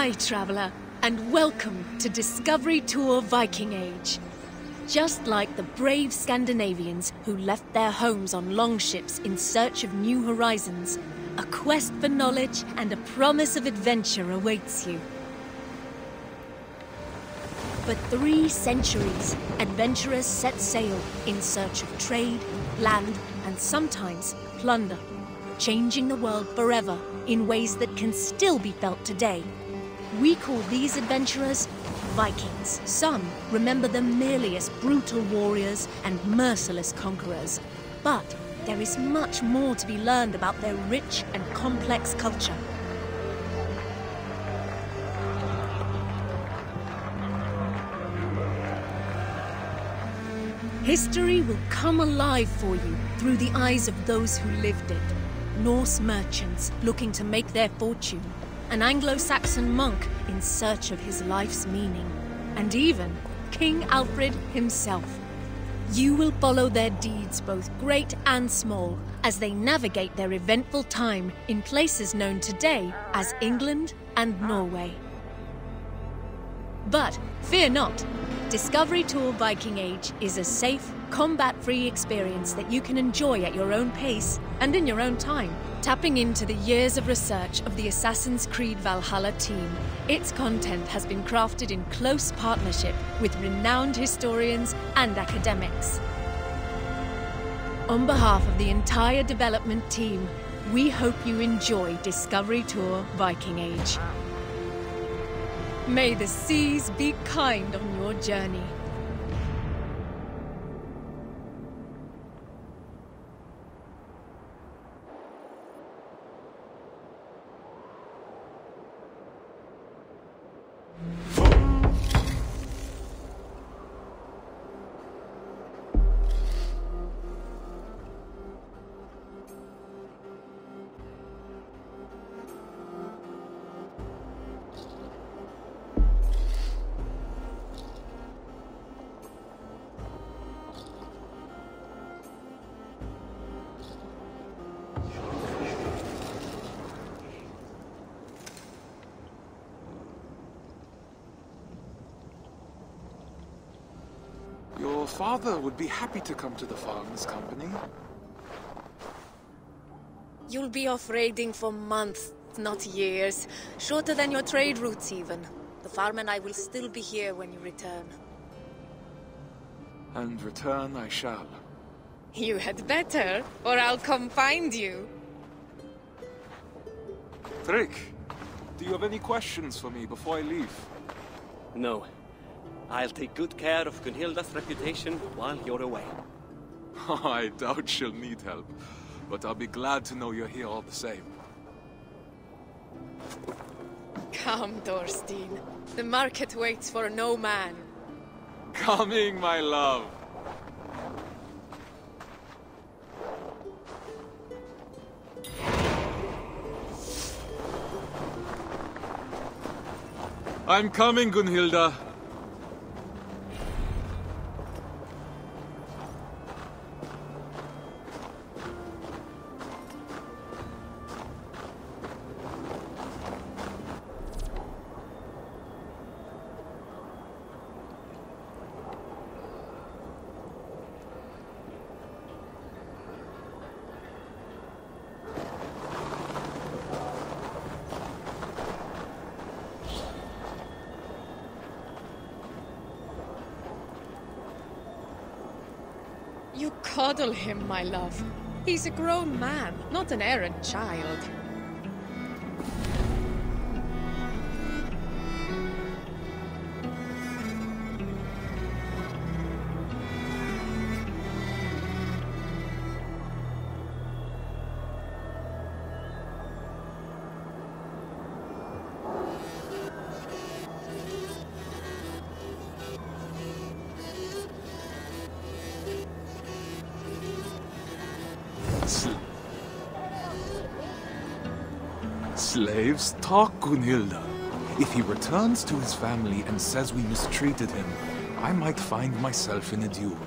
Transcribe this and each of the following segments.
Hi, traveler, and welcome to Discovery Tour Viking Age. Just like the brave Scandinavians who left their homes on longships in search of new horizons, a quest for knowledge and a promise of adventure awaits you. For 3 centuries, adventurers set sail in search of trade, land, and sometimes plunder, changing the world forever in ways that can still be felt today. We call these adventurers Vikings. Some remember them merely as brutal warriors and merciless conquerors. But there is much more to be learned about their rich and complex culture. History will come alive for you through the eyes of those who lived it. Norse merchants looking to make their fortune, an Anglo-Saxon monk in search of his life's meaning, and even King Alfred himself. You will follow their deeds, both great and small, as they navigate their eventful time in places known today as England and Norway. But fear not. Discovery Tour Viking Age is a safe, combat-free experience that you can enjoy at your own pace and in your own time. Tapping into the years of research of the Assassin's Creed Valhalla team, its content has been crafted in close partnership with renowned historians and academics. On behalf of the entire development team, we hope you enjoy Discovery Tour Viking Age. May the seas be kind on your journey. Your father would be happy to come to the farmers' company. You'll be off raiding for months, not years. Shorter than your trade routes even. The farm and I will still be here when you return. And return I shall. You had better, or I'll come find you. Trick, do you have any questions for me before I leave? No. I'll take good care of Gunhilda's reputation while you're away. I doubt she'll need help, but I'll be glad to know you're here all the same. Come, Thorstein. The market waits for no man. Coming, my love. I'm coming, Gunhilda. You coddle him, my love. He's a grown man, not an errant child. Slaves, talk, Gunhilda. If he returns to his family and says we mistreated him, I might find myself in a duel.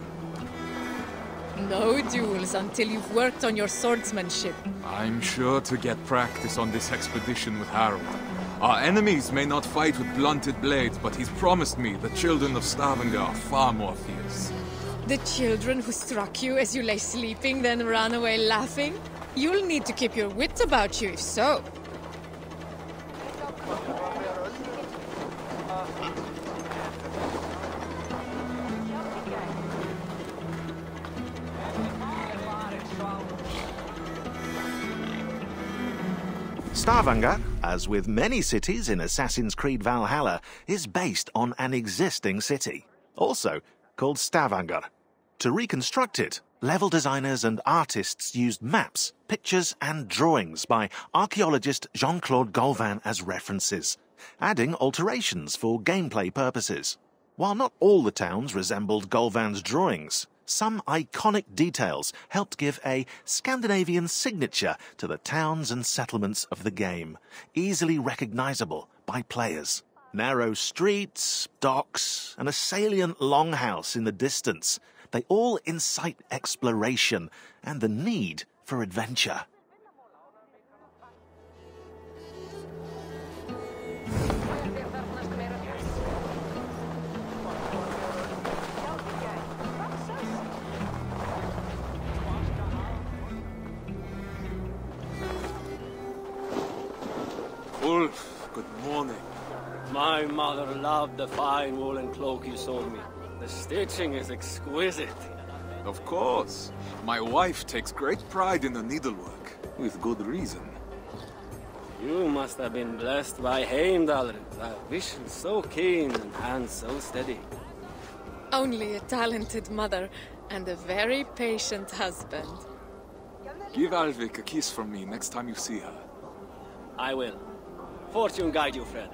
No duels until you've worked on your swordsmanship. I'm sure to get practice on this expedition with Harold. Our enemies may not fight with blunted blades, but he's promised me the children of Stavanger are far more fierce. The children who struck you as you lay sleeping, then ran away laughing? You'll need to keep your wits about you, if so. Stavanger, as with many cities in Assassin's Creed Valhalla, is based on an existing city, also called Stavanger. To reconstruct it, level designers and artists used maps, pictures and drawings by archaeologist Jean-Claude Golvin as references, adding alterations for gameplay purposes. While not all the towns resembled Golvin's drawings, some iconic details helped give a Scandinavian signature to the towns and settlements of the game, easily recognizable by players. Narrow streets, docks, and a salient longhouse in the distance, they all incite exploration and the need for adventure. Ulf, good morning. My mother loved the fine woolen cloak you sold me. The stitching is exquisite. Of course. My wife takes great pride in the needlework, with good reason. You must have been blessed by Heimdall. A vision so keen and hands so steady. Only a talented mother and a very patient husband. Give Alvik a kiss from me next time you see her. I will. Fortune guide you, friend.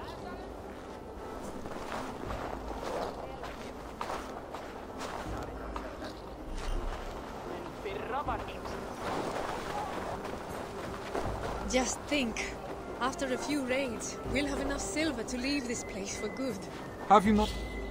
Just think, after a few raids, we'll have enough silver to leave this place for good. Have you not...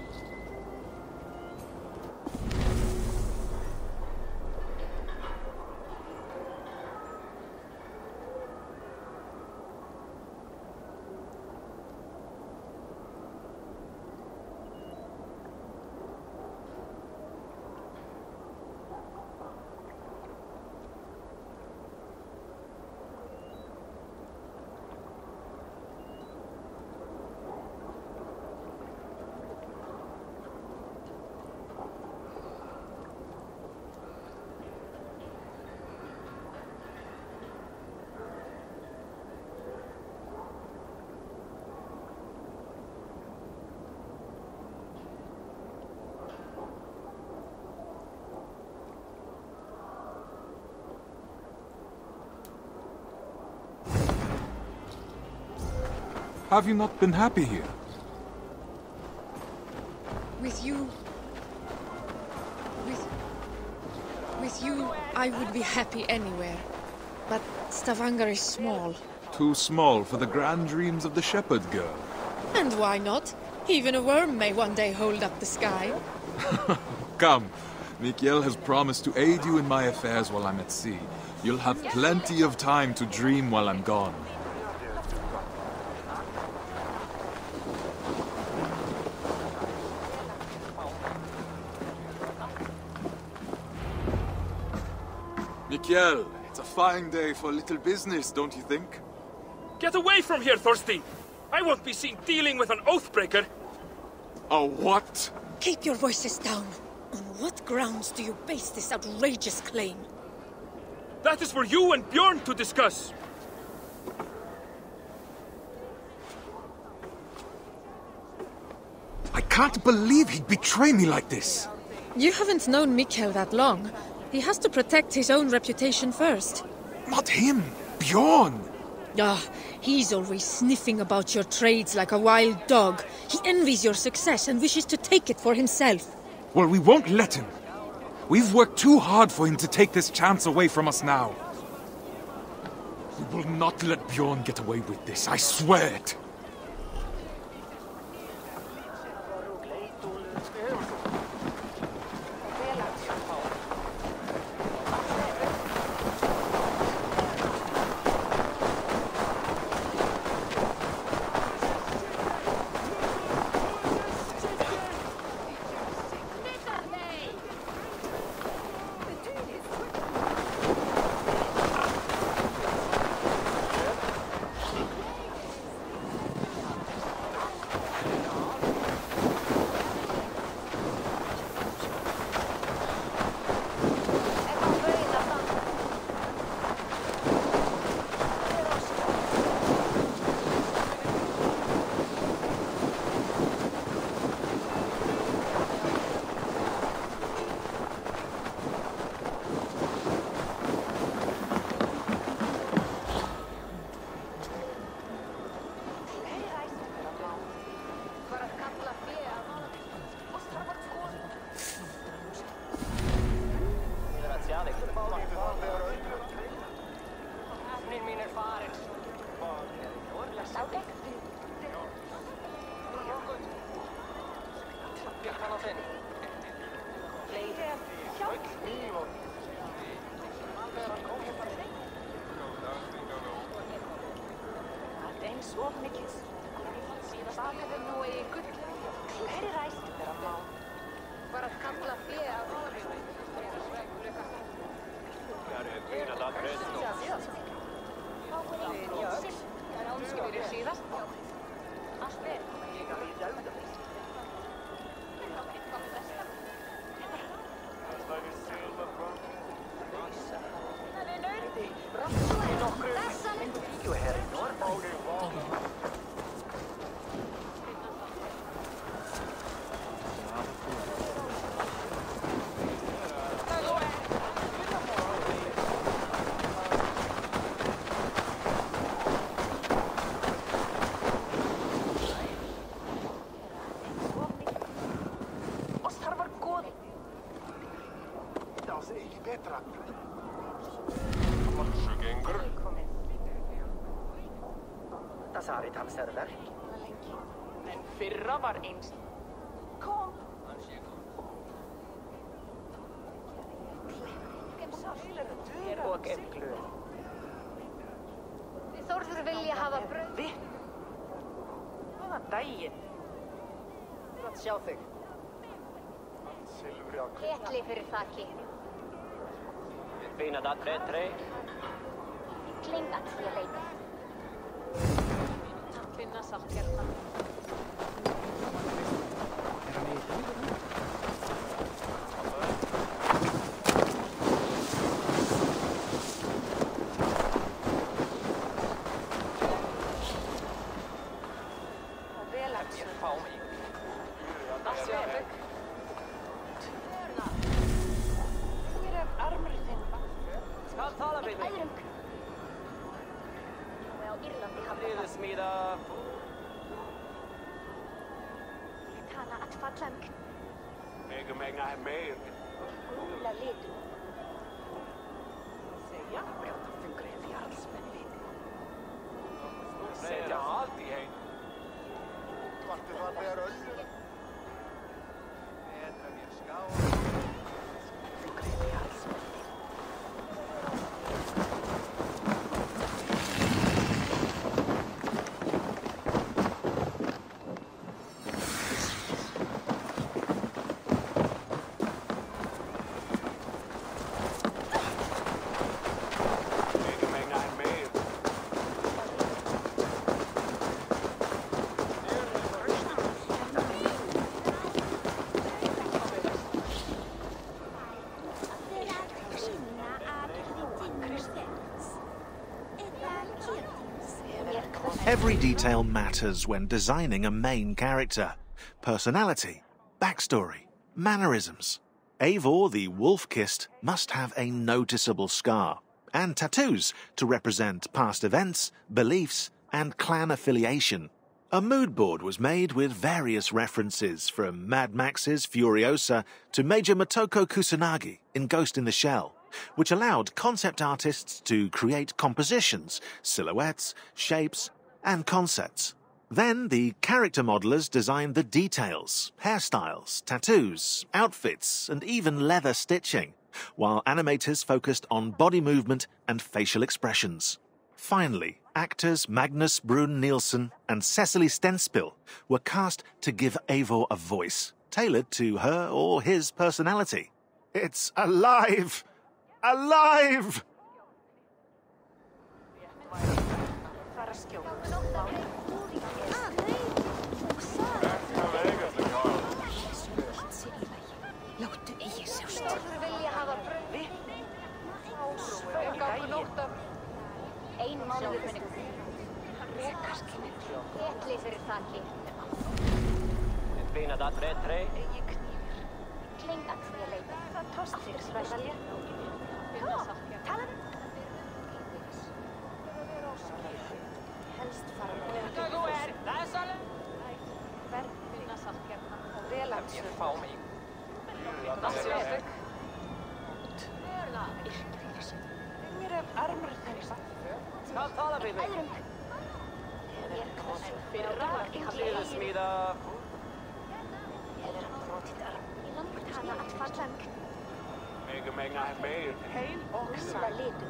Have you not been happy here? With you... With you, I would be happy anywhere. But Stavanger is small. Too small for the grand dreams of the shepherd girl. And why not? Even a worm may one day hold up the sky. Come, Mikhail has promised to aid you in my affairs while I'm at sea. You'll have plenty of time to dream while I'm gone. Mikhail, it's a fine day for a little business, don't you think? Get away from here, Thorstein! I won't be seen dealing with an oathbreaker! A what? Keep your voices down. On what grounds do you base this outrageous claim? That is for you and Bjorn to discuss! I can't believe he'd betray me like this! You haven't known Mikhail that long. He has to protect his own reputation first. Not him! Bjorn! Ah, he's always sniffing about your trades like a wild dog. He envies your success and wishes to take it for himself. Well, we won't let him. We've worked too hard for him to take this chance away from us now. We will not let Bjorn get away with this, I swear it. En fyrra var eins. Kom! Og glöð. Þórður vilja hafa brauð. Við? Hvaðan daginn? Að sjá þig. Ketli fyrir þakki. Fina da 3-3. Klingat því að leita. Finna saltgerna. Every detail matters when designing a main character. Personality, backstory, mannerisms. Eivor the Wolf-Kissed must have a noticeable scar, and tattoos to represent past events, beliefs, and clan affiliation. A mood board was made with various references from Mad Max's Furiosa to Major Motoko Kusanagi in Ghost in the Shell, which allowed concept artists to create compositions, silhouettes, shapes, and concepts. Then the character modelers designed the details, hairstyles, tattoos, outfits, and even leather stitching, while animators focused on body movement and facial expressions. Finally, actors Magnus Brun Nielsen and Cecily Stenspill were cast to give Eivor a voice, tailored to her or his personality. It's alive! Alive! Ein mánuður minni. Ketli fyrir þakki. Fina da 3-3. Klingat því að leita. Það tóst fyrir svæðalja. Tala. Helst fara með. Þú læsale. Finna saltgerna. Vel að ég fá mig. Það sjá þig. Mér armur þeirra. Skal tala við mig. Fyrra Ég smíða. Ég brotið arm. Í landtana að falla. Salido.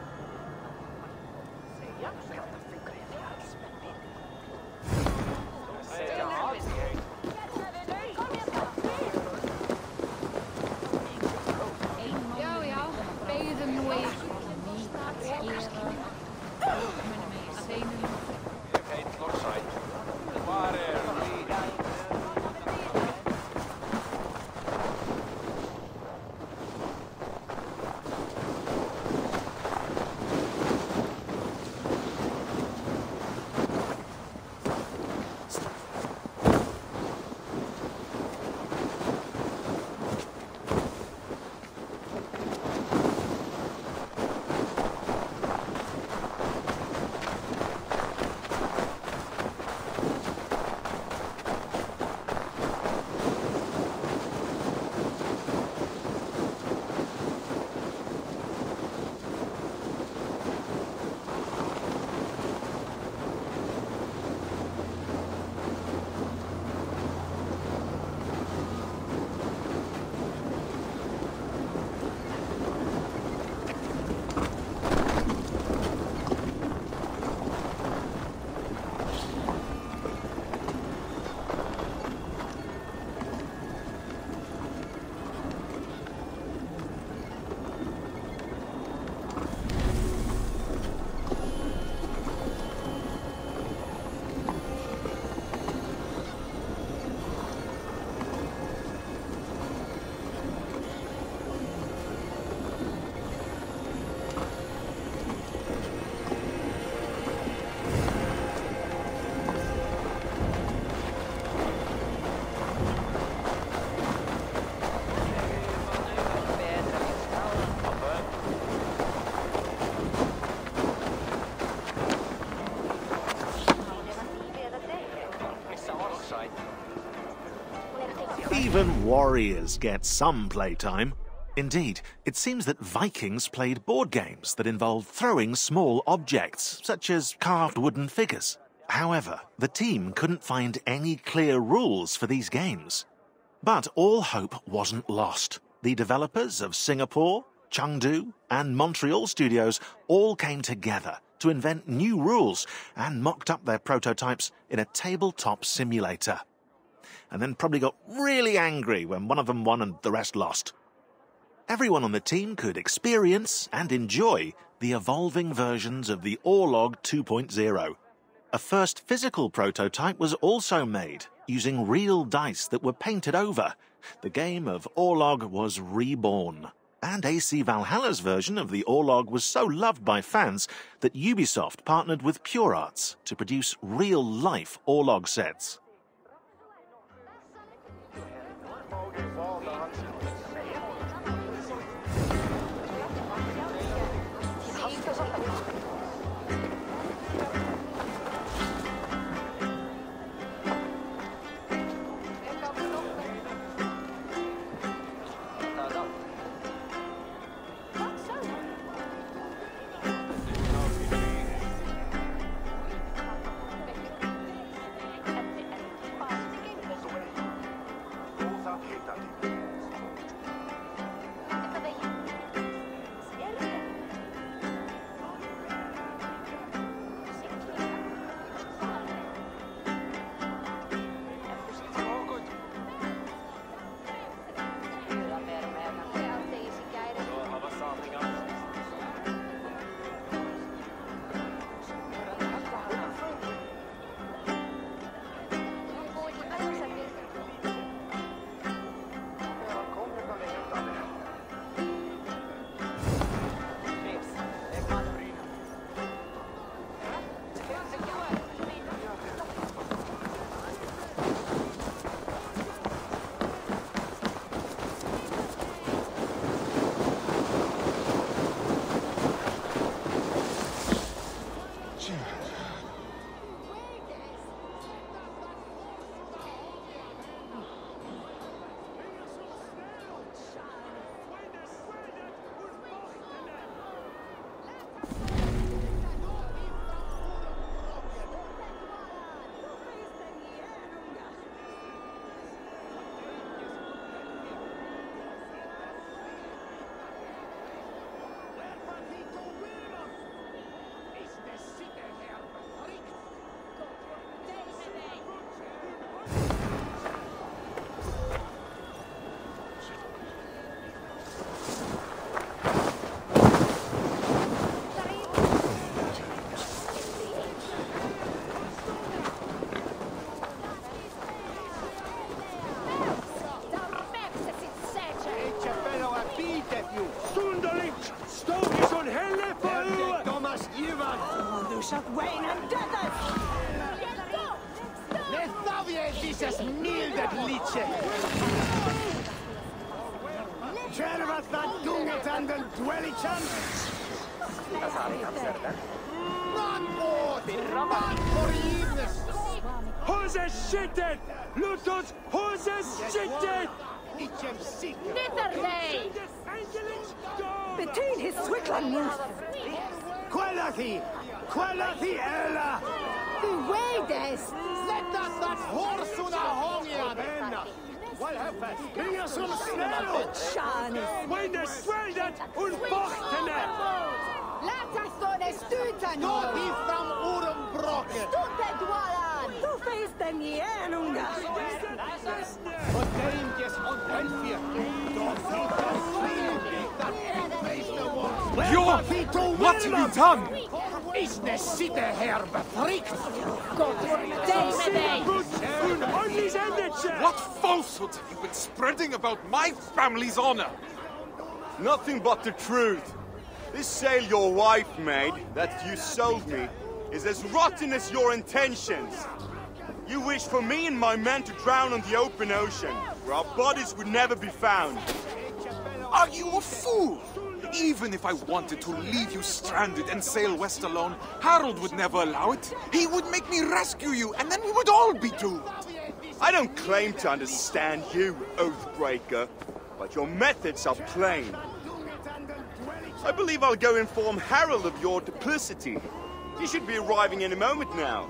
Even warriors get some playtime. Indeed, it seems that Vikings played board games that involved throwing small objects, such as carved wooden figures. However, the team couldn't find any clear rules for these games. But all hope wasn't lost. The developers of Singapore, Chengdu, and Montreal studios all came together to invent new rules and mocked up their prototypes in a tabletop simulator. And then probably got really angry when one of them won and the rest lost. Everyone on the team could experience and enjoy the evolving versions of the Orlog 2.0. A first physical prototype was also made, using real dice that were painted over. The game of Orlog was reborn. And AC Valhalla's version of the Orlog was so loved by fans that Ubisoft partnered with Pure Arts to produce real-life Orlog sets. Stå i sån helle för Thomas Ivan! Du shalt Wayne and Death! Lethavie visas mildet litse! Kärvatan tungetanden dwellichan! None forgiveness! Hoses shitted! Lutos hoses shitted! Ichem sick! Nitherday! Between his Swickland! Qualathi! Qualathi Ella! The way des! Let us that horse on a hongia benna! Well, have fast! Bring us some snow! Shanis! When the sweldet und bochtene! Lätästone stytän! Not he from Urumbrocken! Tutte dwalan! Du feist den Jänunga! But dangerous on Penfield! Don't think that sleep that face the wall! Bjorn! What have you done? Is the city here befreaked? What falsehoods have you been spreading about my family's honor? Nothing but the truth. This sail your wife made, that you sold me, is as rotten as your intentions. You wish for me and my men to drown on the open ocean, where our bodies would never be found. Are you a fool? Even if I wanted to leave you stranded and sail west alone, Harold would never allow it. He would make me rescue you, and then we would all be doomed. I don't claim to understand you, Oathbreaker, but your methods are plain. I believe I'll go inform Harold of your duplicity. He should be arriving any moment now.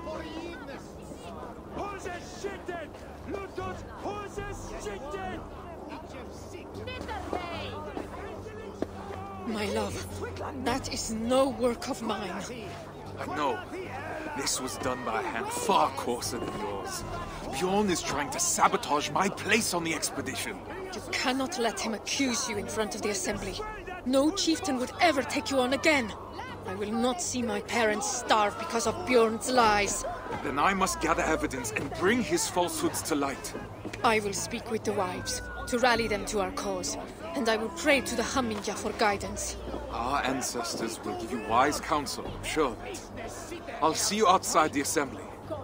My love, that is no work of mine. I know. This was done by a hand far coarser than yours. Bjorn is trying to sabotage my place on the expedition. You cannot let him accuse you in front of the assembly. No chieftain would ever take you on again. I will not see my parents starve because of Bjorn's lies. Then I must gather evidence and bring his falsehoods to light. I will speak with the wives, to rally them to our cause. And I will pray to the Haminja for guidance. Our ancestors will give you wise counsel, I'm sure of it. I'll see you outside the assembly.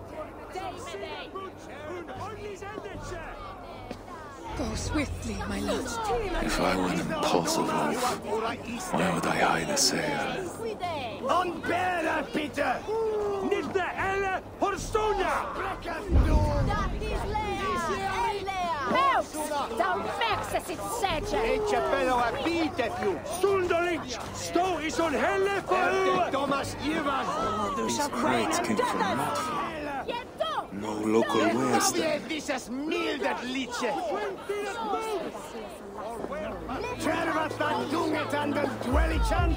Go swiftly, my love. If I were an impulsive wolf, why would I hide a sail? Unbära, Peter! Nilda Elle Horstonia! Down Maxis it said! Echapello a beat you! Stundolich! Stå i sån helle för Thomas Ivan! These crates came from Notford. No local wares then. Visas mildet litse! Kärvatan tungetanden dwellichan!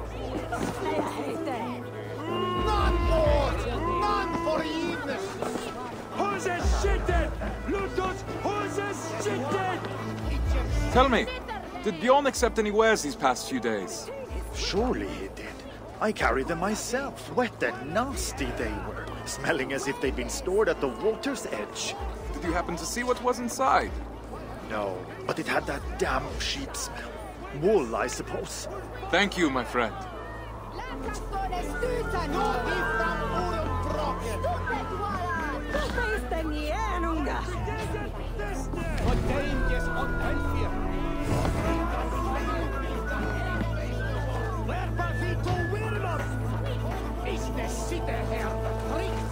None forgiveness! Hoses shitted! Lutos hoses shitted! Tell me, did Bjorn accept any wares these past few days? Surely he did. I carried them myself. Wet and nasty they were, smelling as if they'd been stored at the water's edge. Did you happen to see what was inside? No, but it had that damp sheep smell. Wool, I suppose. Thank you, my friend. What dangers on Penfield? Where Bavito Wilmot? Is the city here befreaked?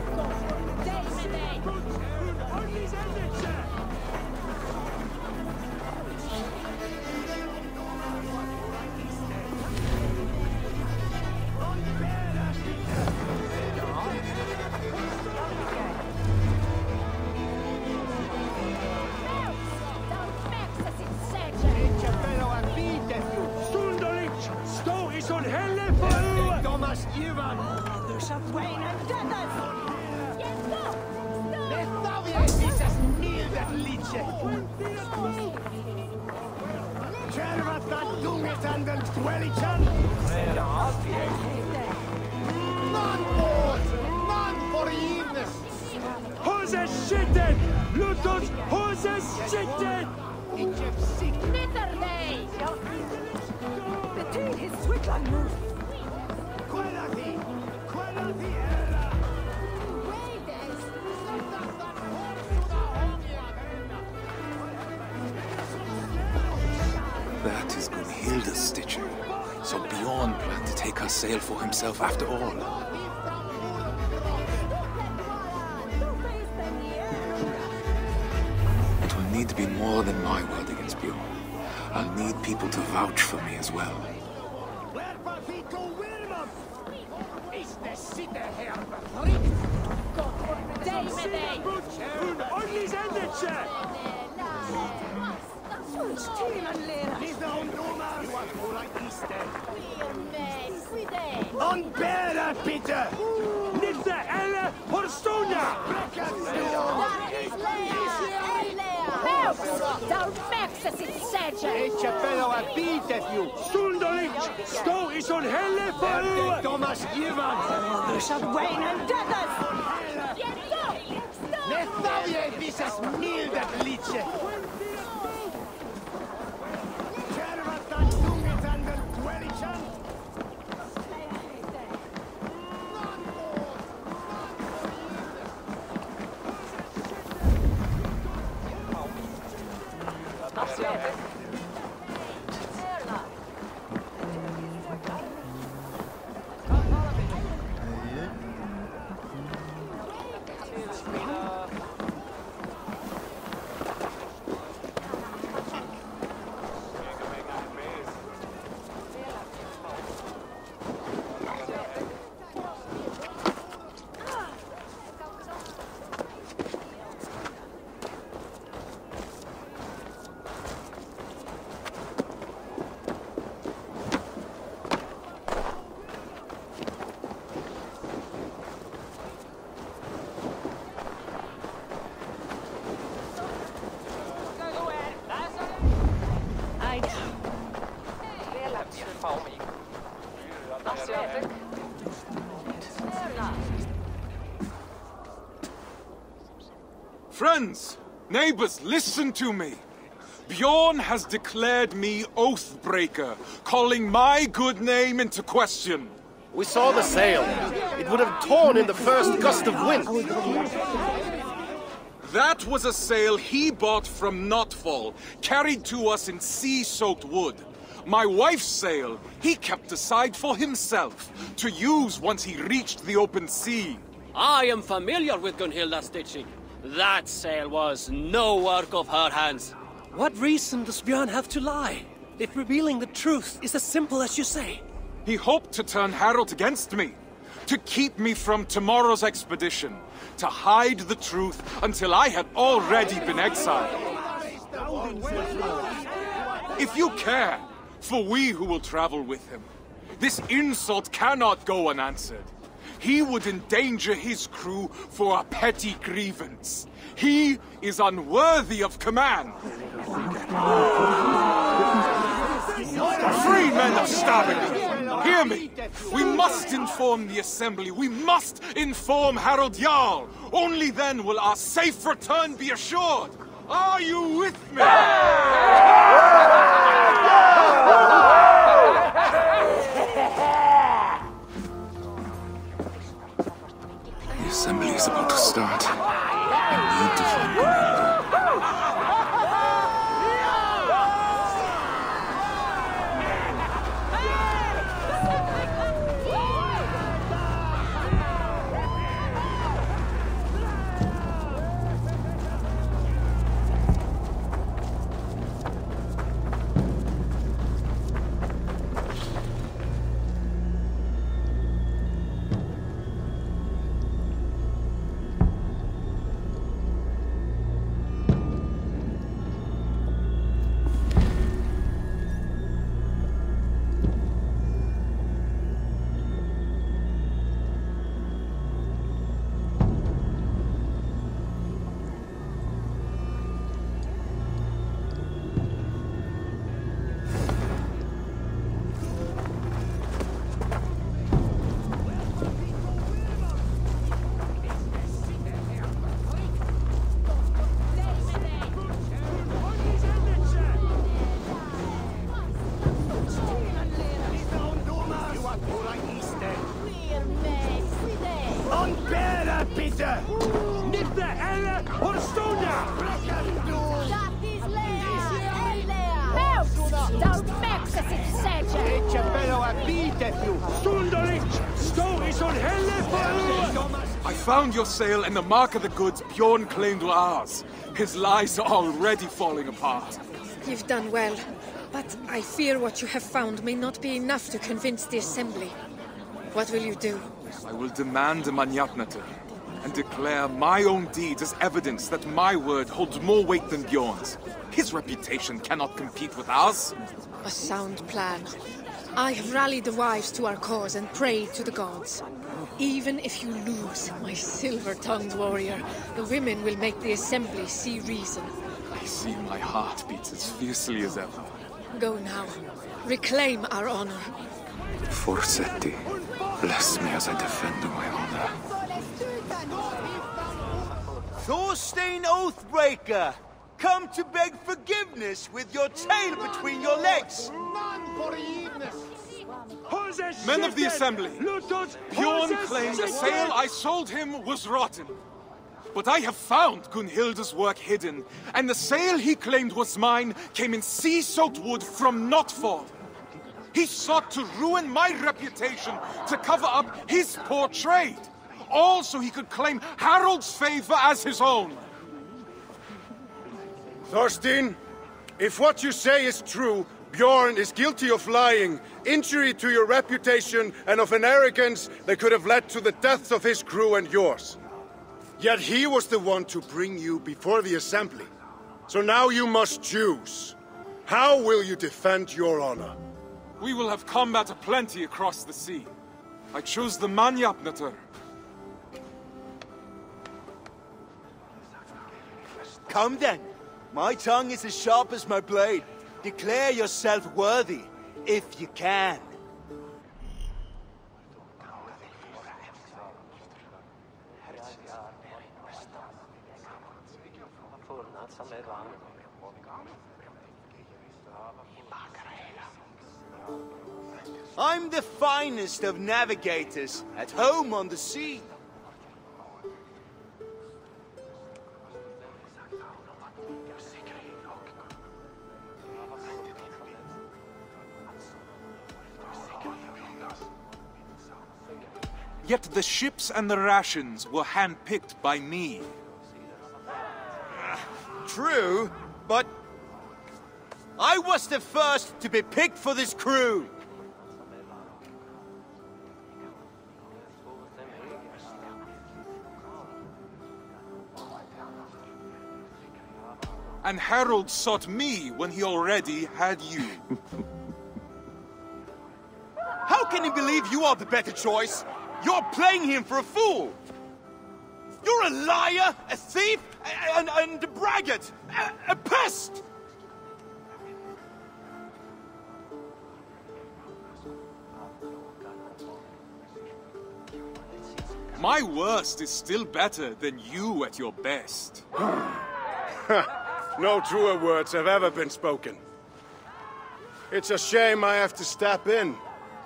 Thomas Ivan! Du shalt Wayne and Death! Lethavie visas mildet litse! Kärvatan tungetanden dwellichan! None forgiveness! Hoses shitted! Lutos hoses shitted! Ichem sick! Nitherday! That is Gunhilda's stitching. So Bjorn planned to take her sail for himself after all. It will need to be more than my word against Bjorn. I'll need people to vouch for me as well. Onbära, Peter! Nilde eller Horstonia! Echa fellow a beat at you! Stundolich! Sto is on helle for Thomas Evans! Richard Wayne and Douglas! Nethavie visas milda glitche! Tervatan tungetänder dwellichan! Friends, neighbors, listen to me. Bjorn has declared me Oathbreaker, calling my good name into question. We saw the sail. It would have torn in the first gust of wind. That was a sail he bought from Notfall, carried to us in sea-soaked wood. My wife's sail he kept aside for himself, to use once he reached the open sea. I am familiar with Gunhilda's stitching. That sail was no work of her hands. What reason does Bjorn have to lie, if revealing the truth is as simple as you say? He hoped to turn Harold against me, to keep me from tomorrow's expedition, to hide the truth until I had already been exiled. If you care for we who will travel with him, this insult cannot go unanswered. He would endanger his crew for a petty grievance. He is unworthy of command. Free men of Stavanger, hear me. We must inform the Assembly. We must inform Harold Jarl. Only then will our safe return be assured. Are you with me? The assembly is about to start. I need to find Gunhilda. I found your sail and the mark of the goods Bjorn claimed were ours. His lies are already falling apart. You've done well, but I fear what you have found may not be enough to convince the Assembly. What will you do? I will demand a Manyapnater and declare my own deeds as evidence that my word holds more weight than Bjorn's. His reputation cannot compete with ours. A sound plan. I have rallied the wives to our cause and prayed to the gods. Even if you lose, my silver-tongued warrior, the women will make the Assembly see reason. I see my heart beats as fiercely as ever. Go now. Reclaim our honor. Forsetti, bless me as I defend my honor. Thorstein Oathbreaker! Come to beg forgiveness with your tail between your legs! Men of the Assembly, Bjorn claimed the sail I sold him was rotten. But I have found Gunhilda's work hidden, and the sail he claimed was mine came in sea-soaked wood from Notford. He sought to ruin my reputation to cover up his poor trade, all so he could claim Harold's favor as his own. Thorstein, if what you say is true, Bjorn is guilty of lying, injury to your reputation, and of an arrogance that could have led to the deaths of his crew and yours. Yet he was the one to bring you before the Assembly. So now you must choose. How will you defend your honor? We will have combat aplenty across the sea. I choose the Manyapnater. Come then. My tongue is as sharp as my blade. Declare yourself worthy, if you can. I'm the finest of navigators, at home on the sea. Yet the ships and the rations were handpicked by me. True, but I was the first to be picked for this crew. And Harold sought me when he already had you. How can he believe you are the better choice? You're playing him for a fool! You're a liar, a thief, and a braggart! A pest! My worst is still better than you at your best. No truer words have ever been spoken. It's a shame I have to step in.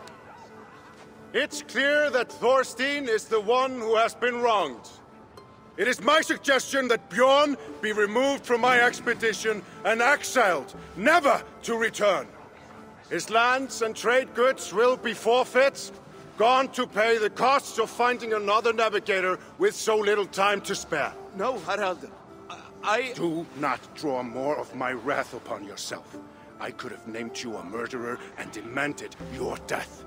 It's clear that Thorstein is the one who has been wronged. It is my suggestion that Bjorn be removed from my expedition and exiled, never to return. His lands and trade goods will be forfeit, gone to pay the costs of finding another navigator with so little time to spare. No, Harald. Do not draw more of my wrath upon yourself. I could have named you a murderer and demanded your death.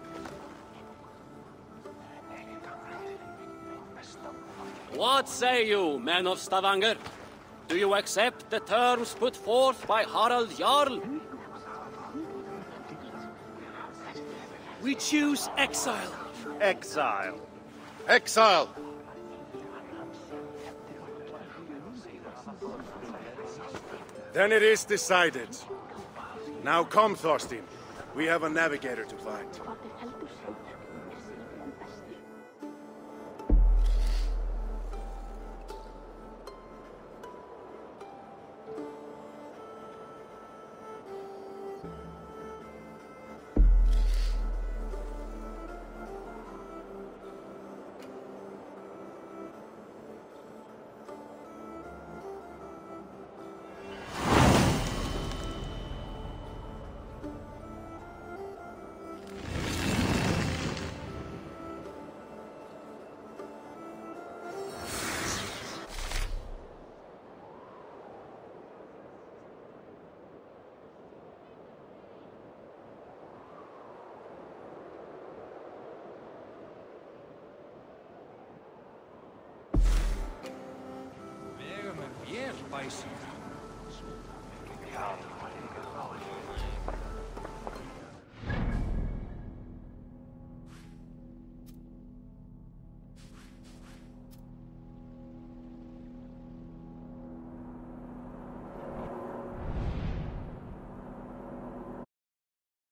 What say you, men of Stavanger? Do you accept the terms put forth by Harald Jarl? We choose exile. Exile. Exile! Then it is decided. Now come, Thorstein. We have a navigator to find. sacrifice